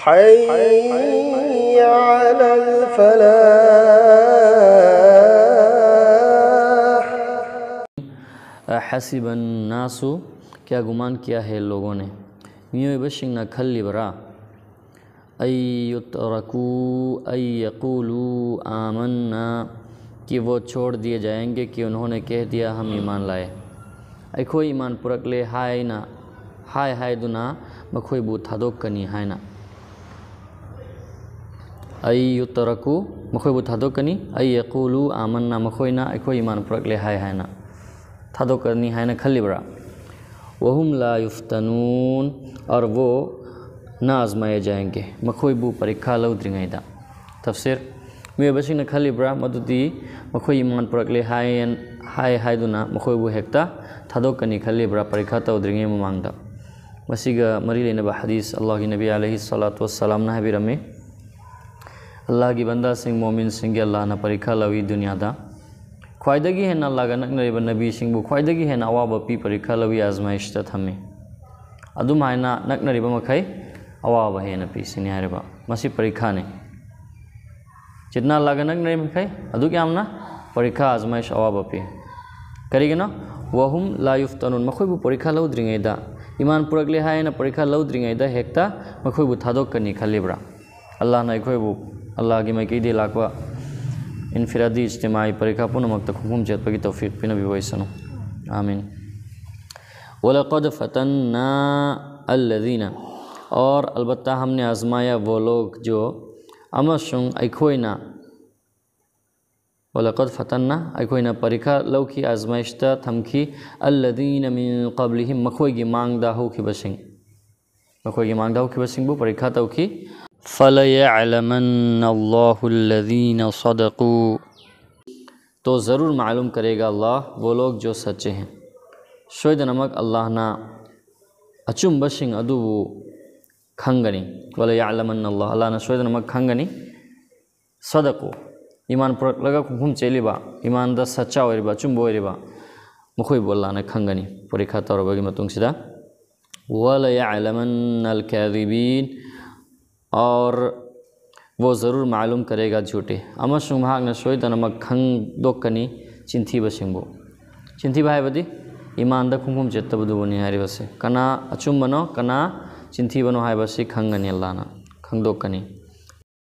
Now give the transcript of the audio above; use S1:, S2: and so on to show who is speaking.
S1: حي على الفلاح.
S2: حسب الناس کیا گمان کیا ہے لوگوں نے میوے بشنگ نہ کھلی برا ای یترکوا ای یقولوا آمنا کہ وہ چھوڑ دیے جائیں گے کہ انہوں نے کہہ دیا ہم ایمان لائے ایکھوئی ایمان پرک لے ہائے نا ہائے ہائے دنا مکھوئی بو تھادوک کنی ہائے نا ای یترکوا مکھوئی بو تھادوک کنی ای یقولوا آمنا مکھوئی نا ایکھوئی ایمان پرک لے ہائے ہائے نا تھادوک کنی ہائے نا کھلی برا وہم لا یفتنون اور وہ نہ آزمائے جائیں گے مکھوئی بو پریکھا لو درنگائیدہ تفسیر میوے بشنگ نہ کھلی برا مددی مکھوئی ایمان پرک لے ہائے ہائے دونا مکھوئی بو ہیکتا تھادوک کنی کھلی برا پریکھا تا درنگائی ممانگدا مسیگا مری لے نبا حدیث اللہ کی نبی علیہ السلام نہ بھی رمی اللہ کی بندہ سنگ مومن سنگ اللہ نہ پریکھا لوی دنیا دا خواہدگی ہے نا اللہ کا نکنری نبی سنگ بو خواہدگی ہے نا اواب پی پریکھا لوی آزمائش تا ہمیں ادو مائنا نکنری بمکھائی اواب ہے نبی سنی ہے ربا مسی پریکھا نے جتنا اللہ کا نکنری مکھائی ادو کیا ہمنا پریکھا آزمائش اواب پی کری گنا وہم لا یفتنون مکھوئی بو پریکھا لو درنگائی دا ایمان پرک لے ہائے نا پریکھا لو درنگائی دا ہیکتا مکھوئی بو تھادوک کنی کھلی برا اللہ نا ایکھوئی بو اللہ کی میں دی لاکوا انفرادی اجتماعی پریکھا پونا مکتک حکوم چیت پکی توفیق پی نبی ویسنو آمین وَلَقَدْ فَتَنَّا الَّذِينَ اور البتہ ہم نے آزمایا وہ لوگ جو امشن ایکھوئینا وَلَقَدْ فَتَنَّا ایکھوئینا پریکھا لو کی آزمائشتا تھمکی الَّذِينَ مِن قَبْلِهِمْ مکھوئی گی مانگ دا ہو کی بشنگ مکھوئی گی مانگ دا ہو کی بشنگ بو پریکھا تا ہو کی فَلَيَعْلَمَنَّ اللَّهُ الَّذِينَ صَدَقُوا تو ضرور معلوم کرے گا اللہ وہ لوگ جو سچے ہیں شوید نمک اللہ نا اچم بشنگ ادو کھنگنی وَلَيَعْلَمَنَّ اللَّهُ اللہ نا شوید نمک کھنگنی صدقوا ایمان پرک لگا کھم چیلی با ایمان دا سچا ہوئی با چم بوئی با مخوئی بو اللہ نا کھنگنی پریکھا تا رو بگی متونگ سیدھا وَلَيَعْلَمَنَّ الْكَاذِبِينَ اور وہ ضرور معلوم کرے گا جھوٹے اما شنگ بھاگ نشوئی دنمک کھنگ دوکنی چنتھی بشنگ بو چنتھی بھائی بدی ایمان دا کھم چیتا بدو بنی ہاری بسے کنا اچم بنو کنا چنتھی بنو ہائی بسی کھنگنی اللہ نا کھنگ دوکنی